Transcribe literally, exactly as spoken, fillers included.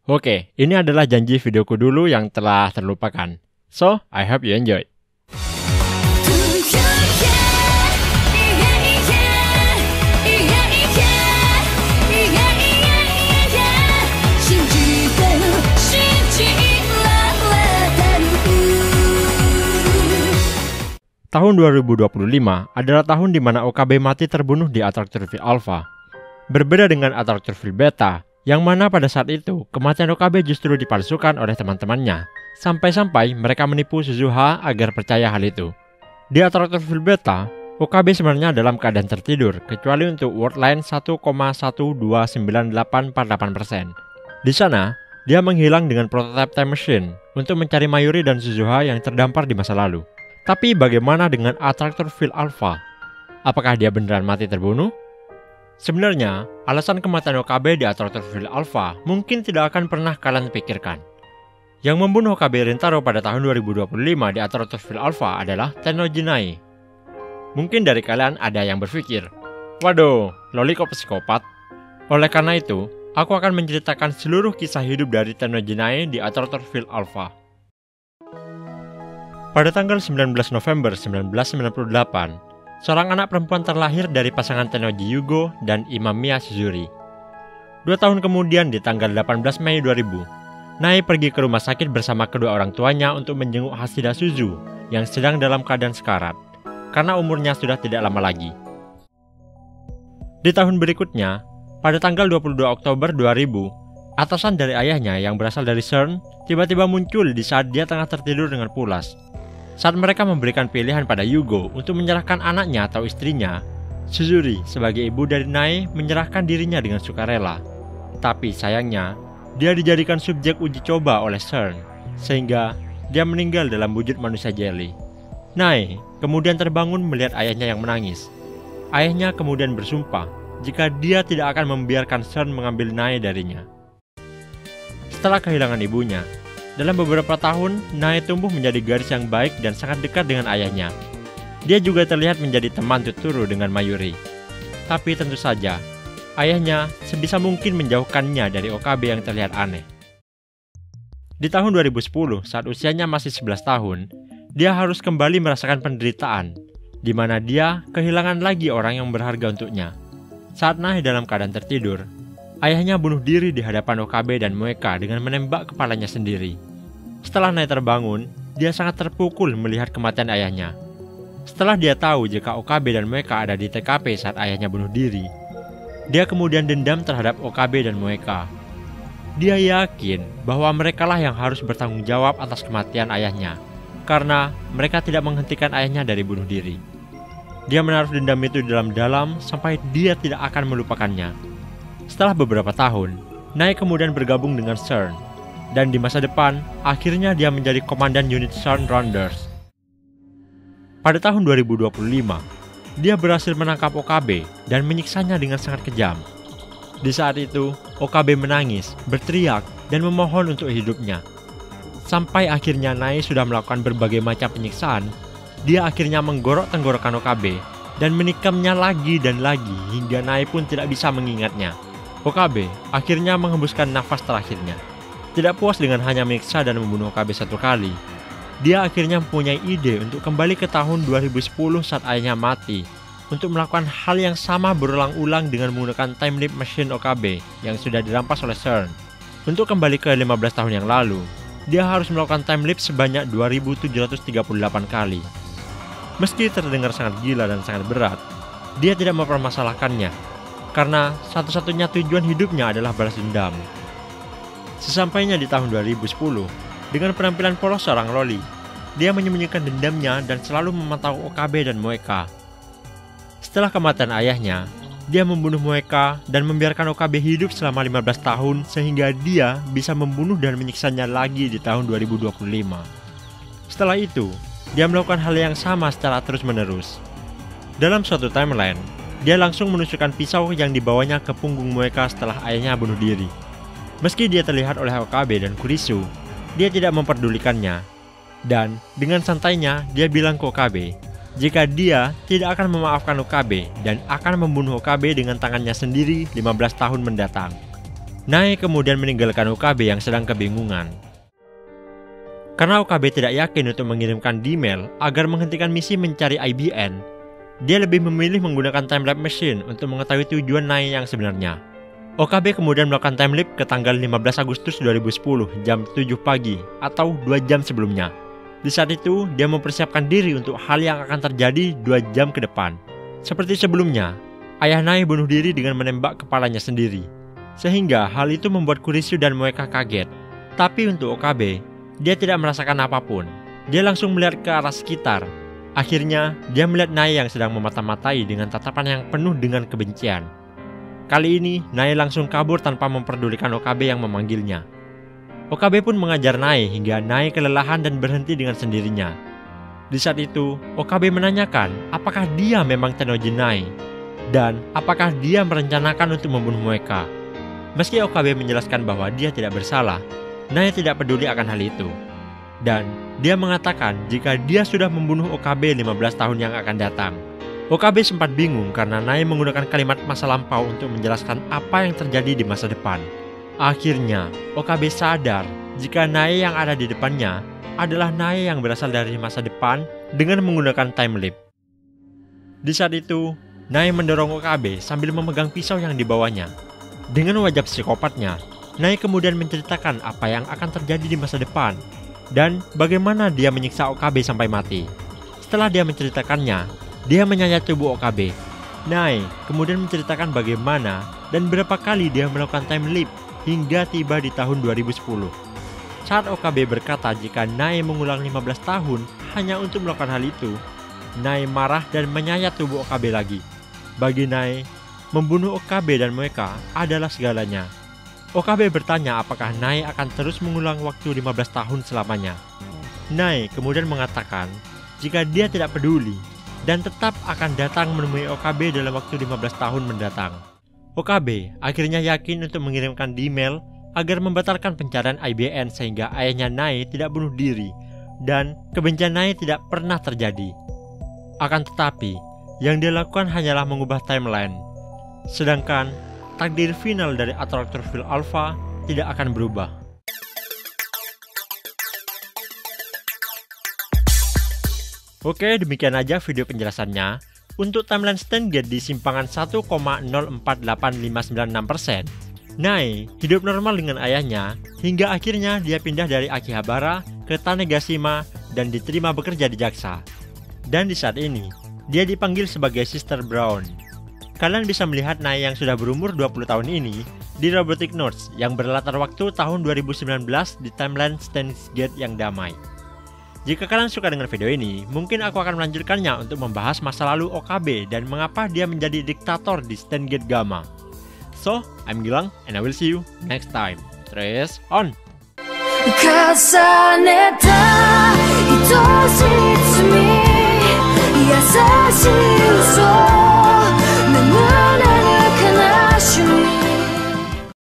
Oke, ini adalah janji videoku dulu yang telah terlupakan. So, I hope you enjoy. Tahun dua ribu dua puluh lima adalah tahun di mana O K B mati terbunuh di Attractor Field Alpha. Berbeda dengan Attractor Field Beta, yang mana pada saat itu kematian O K B justru dipalsukan oleh teman-temannya, sampai-sampai mereka menipu Suzuha agar percaya hal itu. Di Attractor Field Beta, O K B sebenarnya dalam keadaan tertidur, kecuali untuk wordline satu koma satu dua sembilan delapan empat delapan persen. Di sana, dia menghilang dengan prototype time machine untuk mencari Mayuri dan Suzuha yang terdampar di masa lalu. Tapi bagaimana dengan Attractor Field Alpha? Apakah dia beneran mati terbunuh? Sebenarnya, alasan kematian O K B di Attractor Field Alpha mungkin tidak akan pernah kalian pikirkan. Yang membunuh O K B Rintaro pada tahun dua ribu dua puluh lima di Attractor Field Alpha adalah Tennouji Nae. Mungkin dari kalian ada yang berpikir, waduh, Loli kok psikopat? Oleh karena itu, aku akan menceritakan seluruh kisah hidup dari Tennouji Nae di Attractor Field Alpha. Pada tanggal sembilan belas November seribu sembilan ratus sembilan puluh delapan, seorang anak perempuan terlahir dari pasangan Tennouji Yugo dan Imamiya Suzuri. Dua tahun kemudian di tanggal delapan belas Mei dua ribu, Nae pergi ke rumah sakit bersama kedua orang tuanya untuk menjenguk Hashida Suzu yang sedang dalam keadaan sekarat, karena umurnya sudah tidak lama lagi. Di tahun berikutnya, pada tanggal dua puluh dua Oktober dua ribu, atasan dari ayahnya yang berasal dari CERN tiba-tiba muncul di saat dia tengah tertidur dengan pulas. Saat mereka memberikan pilihan pada Yugo untuk menyerahkan anaknya atau istrinya, Suzuri sebagai ibu dari Nae menyerahkan dirinya dengan sukarela. Tapi sayangnya, dia dijadikan subjek uji coba oleh CERN, sehingga dia meninggal dalam wujud manusia jelly. Nae kemudian terbangun melihat ayahnya yang menangis. Ayahnya kemudian bersumpah jika dia tidak akan membiarkan CERN mengambil Nae darinya. Setelah kehilangan ibunya, dalam beberapa tahun, Nae tumbuh menjadi gadis yang baik dan sangat dekat dengan ayahnya. Dia juga terlihat menjadi teman tuturu dengan Mayuri. Tapi tentu saja, ayahnya sebisa mungkin menjauhkannya dari O K B yang terlihat aneh. Di tahun dua ribu sepuluh, saat usianya masih sebelas tahun, dia harus kembali merasakan penderitaan, di mana dia kehilangan lagi orang yang berharga untuknya. Saat Nae dalam keadaan tertidur, ayahnya bunuh diri di hadapan O K B dan Moeka dengan menembak kepalanya sendiri. Setelah Nae terbangun, dia sangat terpukul melihat kematian ayahnya. Setelah dia tahu jika O K B dan Moeka ada di T K P saat ayahnya bunuh diri, dia kemudian dendam terhadap O K B dan Moeka. Dia yakin bahwa merekalah yang harus bertanggung jawab atas kematian ayahnya, karena mereka tidak menghentikan ayahnya dari bunuh diri. Dia menaruh dendam itu dalam-dalam sampai dia tidak akan melupakannya. Setelah beberapa tahun, Nae kemudian bergabung dengan CERN, dan di masa depan, akhirnya dia menjadi komandan unit CERN Rounders. Pada tahun dua ribu dua puluh lima, dia berhasil menangkap O K B dan menyiksanya dengan sangat kejam. Di saat itu, O K B menangis, berteriak, dan memohon untuk hidupnya. Sampai akhirnya Nae sudah melakukan berbagai macam penyiksaan, dia akhirnya menggorok tenggorokan O K B dan menikamnya lagi dan lagi hingga Nae pun tidak bisa mengingatnya. O K B akhirnya menghembuskan nafas terakhirnya. Tidak puas dengan hanya menyiksa dan membunuh O K B satu kali, dia akhirnya mempunyai ide untuk kembali ke tahun dua ribu sepuluh saat ayahnya mati, untuk melakukan hal yang sama berulang-ulang dengan menggunakan time leap machine O K B yang sudah dirampas oleh CERN. Untuk kembali ke lima belas tahun yang lalu, dia harus melakukan time leap sebanyak dua ribu tujuh ratus tiga puluh delapan kali. Meski terdengar sangat gila dan sangat berat, dia tidak mempermasalahkannya, karena satu-satunya tujuan hidupnya adalah balas dendam. Sesampainya di tahun dua ribu sepuluh, dengan penampilan polos seorang Loli, dia menyembunyikan dendamnya dan selalu memantau O K B dan Moeka. Setelah kematian ayahnya, dia membunuh Moeka dan membiarkan O K B hidup selama lima belas tahun sehingga dia bisa membunuh dan menyiksanya lagi di tahun dua ribu dua puluh lima. Setelah itu, dia melakukan hal yang sama secara terus-menerus. Dalam suatu timeline, dia langsung menusukkan pisau yang dibawanya ke punggung Moeka setelah ayahnya bunuh diri. Meski dia terlihat oleh O K B dan Kurisu, dia tidak memperdulikannya. Dan dengan santainya, dia bilang ke O K B jika dia tidak akan memaafkan O K B dan akan membunuh O K B dengan tangannya sendiri lima belas tahun mendatang. Nae kemudian meninggalkan O K B yang sedang kebingungan. Karena O K B tidak yakin untuk mengirimkan D-mail agar menghentikan misi mencari I B N, dia lebih memilih menggunakan time-lapse machine untuk mengetahui tujuan Nae yang sebenarnya. O K B kemudian melakukan time-lapse ke tanggal lima belas Agustus dua ribu sepuluh jam tujuh pagi atau dua jam sebelumnya. Di saat itu, dia mempersiapkan diri untuk hal yang akan terjadi dua jam ke depan. Seperti sebelumnya, ayah Nae bunuh diri dengan menembak kepalanya sendiri. Sehingga hal itu membuat Kurisu dan Moeka kaget. Tapi untuk O K B, dia tidak merasakan apapun. Dia langsung melihat ke arah sekitar. Akhirnya, dia melihat Nae yang sedang memata-matai dengan tatapan yang penuh dengan kebencian. Kali ini, Nae langsung kabur tanpa memperdulikan O K B yang memanggilnya. O K B pun mengajar Nae hingga Nae kelelahan dan berhenti dengan sendirinya. Di saat itu, O K B menanyakan apakah dia memang Tennouji Nae dan apakah dia merencanakan untuk membunuh Moeka. Meski O K B menjelaskan bahwa dia tidak bersalah, Nae tidak peduli akan hal itu. Dan dia mengatakan jika dia sudah membunuh O K B lima belas tahun yang akan datang. O K B sempat bingung karena Nae menggunakan kalimat masa lampau untuk menjelaskan apa yang terjadi di masa depan. Akhirnya, O K B sadar jika Nae yang ada di depannya adalah Nae yang berasal dari masa depan dengan menggunakan time leap. Di saat itu, Nae mendorong O K B sambil memegang pisau yang dibawanya. Dengan wajah psikopatnya, Nae kemudian menceritakan apa yang akan terjadi di masa depan dan bagaimana dia menyiksa O K B sampai mati. Setelah dia menceritakannya, dia menyayat tubuh O K B. Nae kemudian menceritakan bagaimana dan berapa kali dia melakukan time leap hingga tiba di tahun dua ribu sepuluh. Saat O K B berkata jika Nae mengulang lima belas tahun hanya untuk melakukan hal itu, Nae marah dan menyayat tubuh O K B lagi. Bagi Nae, membunuh O K B dan Moeka adalah segalanya. O K B bertanya apakah Nae akan terus mengulang waktu lima belas tahun selamanya. Nae kemudian mengatakan jika dia tidak peduli dan tetap akan datang menemui O K B dalam waktu lima belas tahun mendatang. O K B akhirnya yakin untuk mengirimkan D-mail agar membatalkan pencarian I B N sehingga ayahnya Nae tidak bunuh diri dan kebencian Nae tidak pernah terjadi. Akan tetapi, yang dia lakukan hanyalah mengubah timeline. Sedangkan takdir final dari atraktor Fil Alpha tidak akan berubah. Oke, demikian aja video penjelasannya. Untuk timeline Steins di simpangan satu koma nol empat delapan lima sembilan enam persen, Nae hidup normal dengan ayahnya hingga akhirnya dia pindah dari Akihabara ke Tanegashima dan diterima bekerja di Jaksa. Dan di saat ini, dia dipanggil sebagai Sister Brown. Kalian bisa melihat Nae yang sudah berumur dua puluh tahun ini di Robotics Notes yang berlatar waktu tahun dua ribu sembilan belas di timeline Steins yang damai. Jika kalian suka dengan video ini, mungkin aku akan melanjutkannya untuk membahas masa lalu O K B dan mengapa dia menjadi diktator di Steins Gamma. So, I'm Gilang and I will see you next time. Trace on! 重ねた愛しい罪